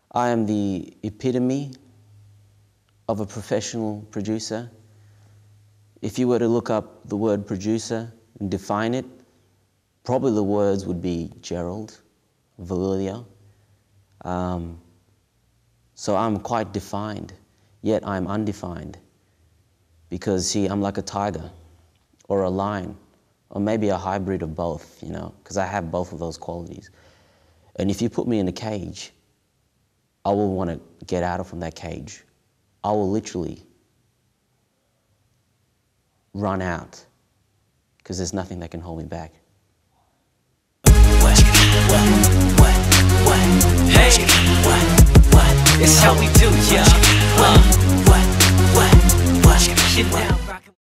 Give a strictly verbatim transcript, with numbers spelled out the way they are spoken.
I am the epitome of a professional producer. If you were to look up the word producer and define it, probably the words would be Gerald, Valilio. Um, so I'm quite defined, yet I'm undefined. Because, see, I'm like a tiger or a lion, or maybe a hybrid of both, you know, because I have both of those qualities. And if you put me in a cage, I will want to get out of from that cage. I will literally run out, because there's nothing that can hold me back. What, what, what, what, hey, what, what, it's how we do, yeah. What, what, what, what, you now rockin'.